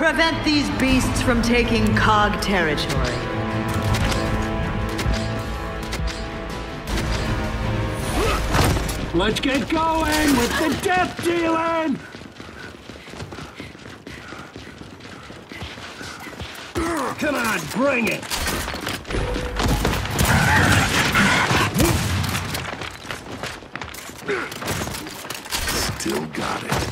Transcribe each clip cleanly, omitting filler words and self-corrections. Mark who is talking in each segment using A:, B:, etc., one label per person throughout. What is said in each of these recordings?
A: Prevent these beasts from taking COG territory.
B: Let's get going with the death dealing! Come on, bring it!
C: Still got it.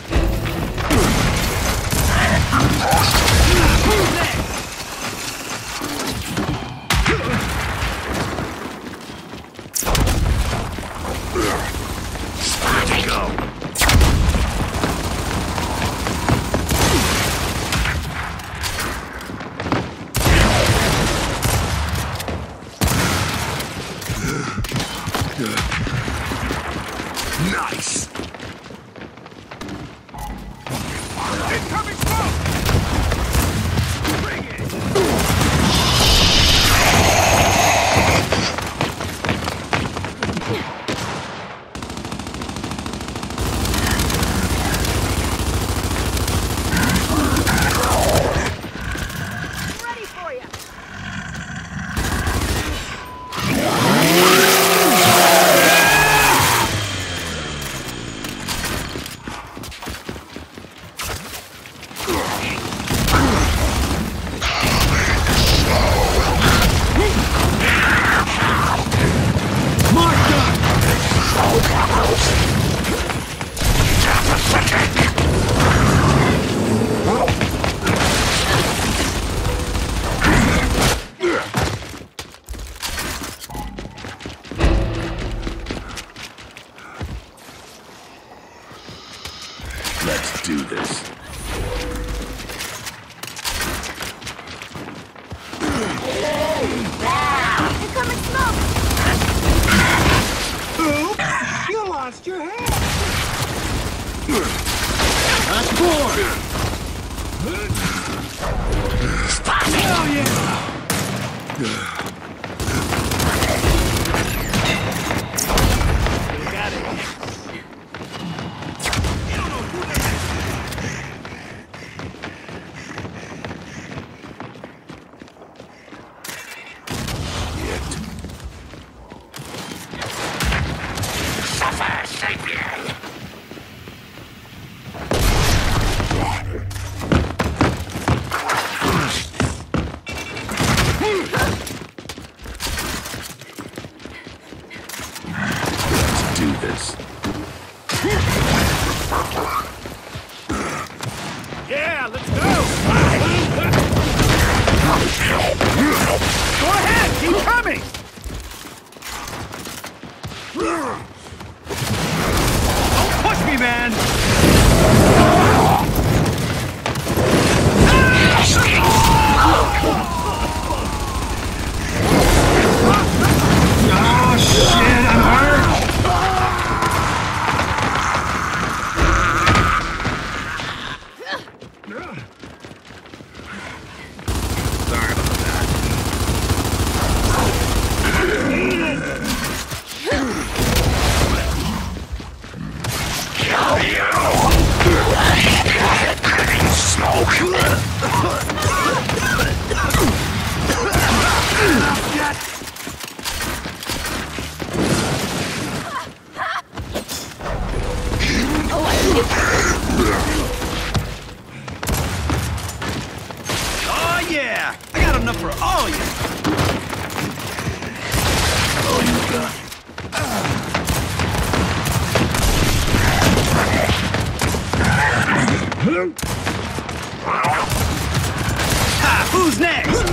C: Nice! Incoming smoke! Bring it!
D: Ready for you!
C: Let's do this.
D: Incoming smoke!
B: Oops! You lost your head! That's four! Hell yeah!
C: Do this.
B: Yeah, let's go! Go ahead, keep coming! Don't push me, man! Oh, shit, I'm hurt! Sorry about that. Oh yeah! I got enough for all of you!
C: All you got.
B: Ha! Who's next?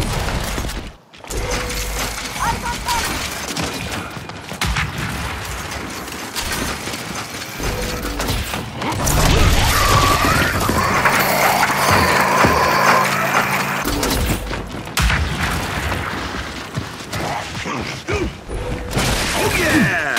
B: Oh yeah!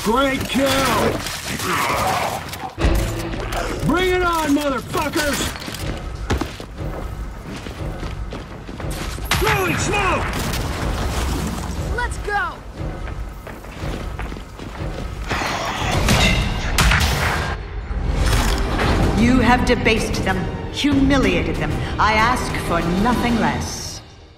E: Great kill! Bring it on, motherfuckers! Throwing smoke!
D: Let's go!
A: You have debased them, humiliated them. I ask for nothing less.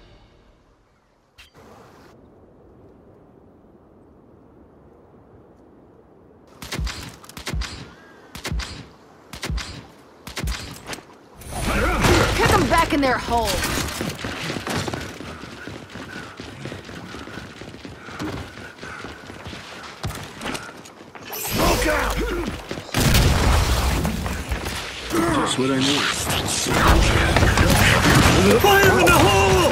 D: Kick them back in their hole!
C: Smoke out! Just what I need.
E: Fire in the hole!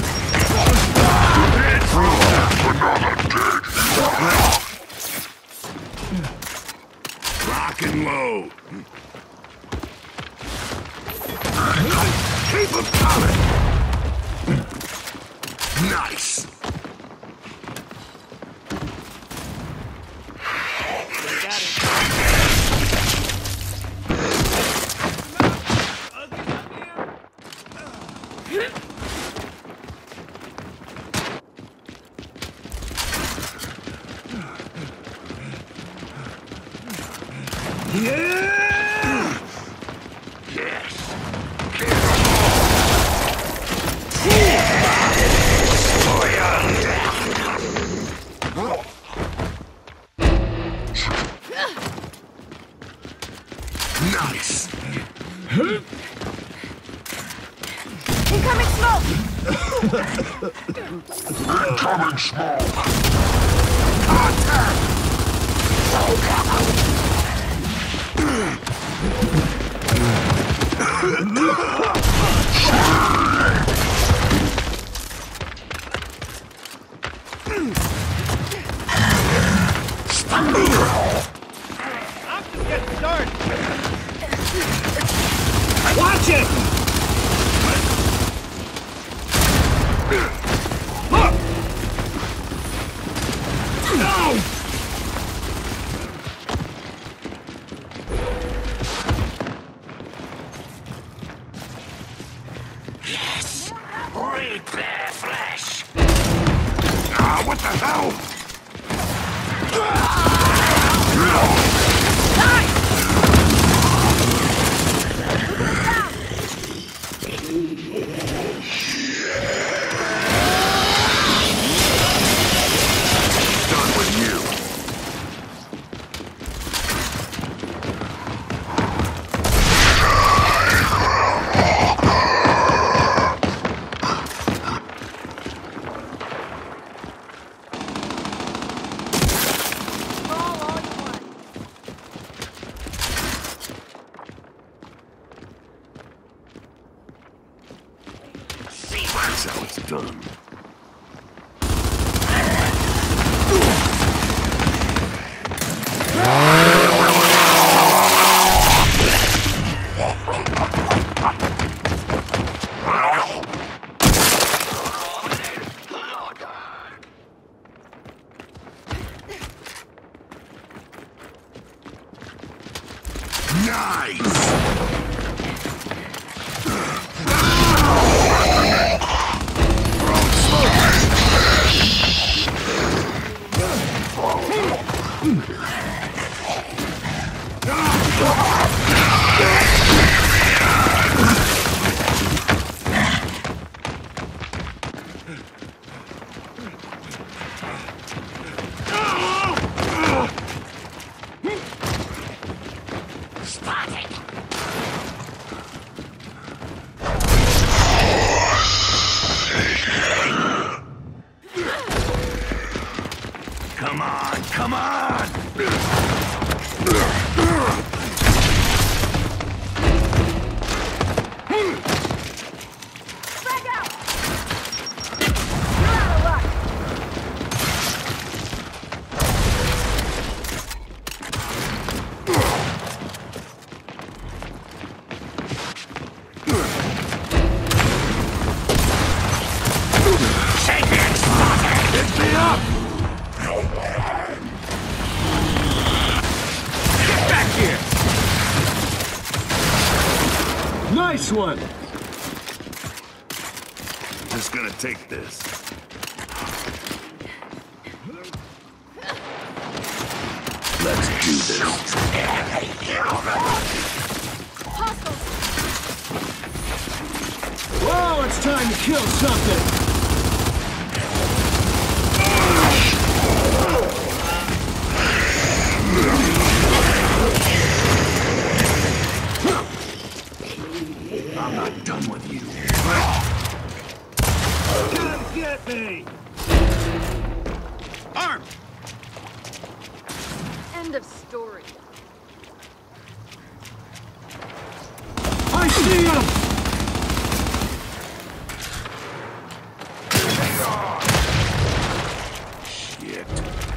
C: Rock and load. Keep them coming. Nice.
E: Yeah!
C: Yes. Nice.
D: Incoming smoke!
C: Incoming smoke. Contact.
E: Watch it! Look! No!
C: Yes. Reap their flesh. Ah, what the hell? Done with you.
D: All you want.
C: That's how it's done. Nice! Spotted! Come on, come on!
D: Frag out! You're out of luck!
C: Take it, Spotted! Pick me up!
E: Nice one!
C: Just gonna take this. Let's do this.
D: Hostiles!
E: Whoa, it's time to kill something!
C: I'm not done with you.
E: Come get me!
B: Armed!
D: End of story.
E: I see him!
C: Shit.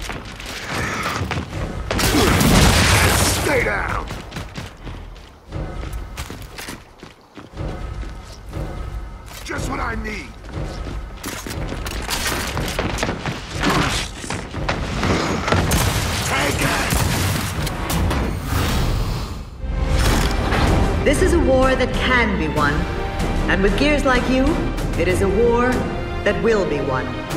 C: Stay down! Just what I need. Take it!
A: This is a war that can be won. And with gears like you, it is a war that will be won.